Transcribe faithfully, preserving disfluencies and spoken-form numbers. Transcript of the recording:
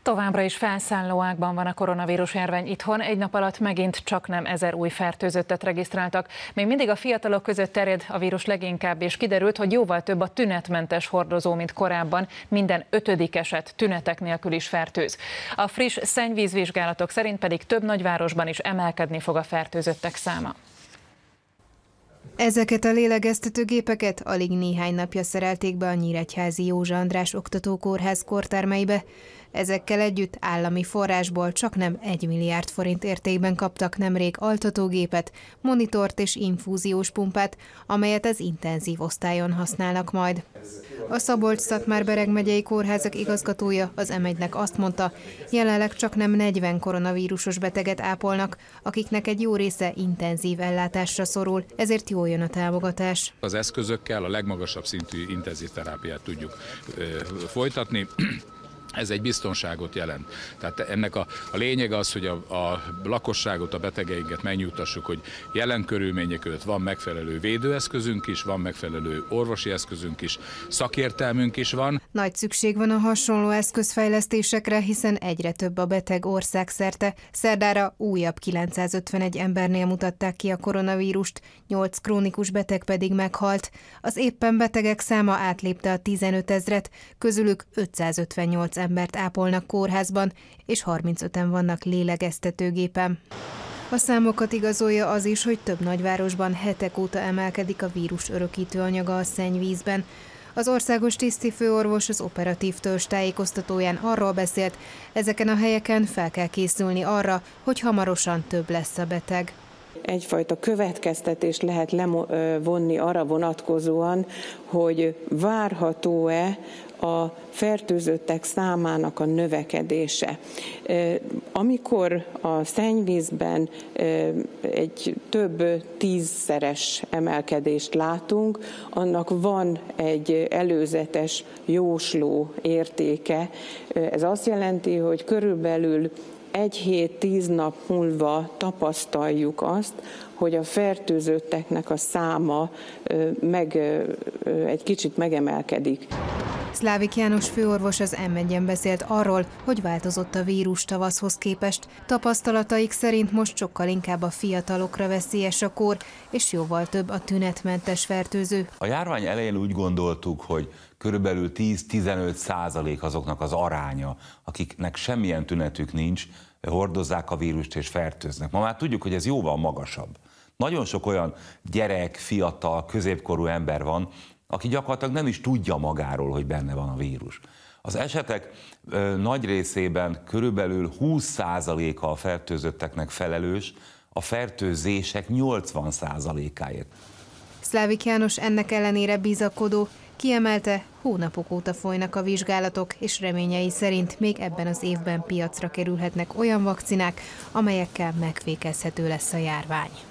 Továbbra is felszálló ágban van a koronavírus járvány itthon, egy nap alatt megint csaknem ezer új fertőzöttet regisztráltak. Még mindig a fiatalok között terjed a vírus leginkább, és kiderült, hogy jóval több a tünetmentes hordozó, mint korábban, minden ötödik eset tünetek nélkül is fertőz. A friss szennyvízvizsgálatok szerint pedig több nagyvárosban is emelkedni fog a fertőzöttek száma. Ezeket a lélegeztetőgépeket alig néhány napja szerelték be a Nyíregyházi Józsa András Oktatókórház kórtermeibe. Ezekkel együtt állami forrásból csaknem egy milliárd forint értékben kaptak nemrég altatógépet, monitort és infúziós pumpát, amelyet az intenzív osztályon használnak majd. A Szabolcs-Szatmár-Bereg megyei kórházak igazgatója az em egynek azt mondta, jelenleg csaknem negyven koronavírusos beteget ápolnak, akiknek egy jó része intenzív ellátásra szorul, ezért jól jön a támogatás. Az eszközökkel a legmagasabb szintű intenzív terápiát tudjuk ö, folytatni. Ez egy biztonságot jelent. Tehát ennek a, a lényeg az, hogy a, a lakosságot, a betegeinket megnyugtassuk, hogy jelen körülmények között van megfelelő védőeszközünk is, van megfelelő orvosi eszközünk is, szakértelmünk is van. Nagy szükség van a hasonló eszközfejlesztésekre, hiszen egyre több a beteg országszerte. Szerdára újabb kilencszázötvenegy embernél mutatták ki a koronavírust, nyolc krónikus beteg pedig meghalt. Az éppen betegek száma átlépte a tizenötezret, közülük ötszázötvennyolc embert ápolnak kórházban, és harmincöten vannak lélegeztetőgépen. A számokat igazolja az is, hogy több nagyvárosban hetek óta emelkedik a vírus örökítő anyaga a szennyvízben. Az országos tisztifőorvos az operatív törzs tájékoztatóján arról beszélt, ezeken a helyeken fel kell készülni arra, hogy hamarosan több lesz a beteg. Egyfajta következtetést lehet levonni arra vonatkozóan, hogy várható-e a fertőzöttek számának a növekedése. Amikor a szennyvízben egy több tízszeres emelkedést látunk, annak van egy előzetes jósló értéke. Ez azt jelenti, hogy körülbelül egy hét, tíz nap múlva tapasztaljuk azt, hogy a fertőzötteknek a száma meg, egy kicsit megemelkedik. Szlávik János főorvos az em egyen beszélt arról, hogy változott a vírus tavaszhoz képest. Tapasztalataik szerint most sokkal inkább a fiatalokra veszélyes a kór, és jóval több a tünetmentes fertőző. A járvány elején úgy gondoltuk, hogy körülbelül tíz-tizenöt százalék azoknak az aránya, akiknek semmilyen tünetük nincs, hordozzák a vírust és fertőznek. Ma már tudjuk, hogy ez jóval magasabb. Nagyon sok olyan gyerek, fiatal, középkorú ember van, aki gyakorlatilag nem is tudja magáról, hogy benne van a vírus. Az esetek ö, nagy részében körülbelül húsz százaléka a fertőzötteknek felelős, a fertőzések nyolcvan százalékáért. Szlávik János ennek ellenére bizakodó, kiemelte, hónapok óta folynak a vizsgálatok, és reményei szerint még ebben az évben piacra kerülhetnek olyan vakcinák, amelyekkel megfékezhető lesz a járvány.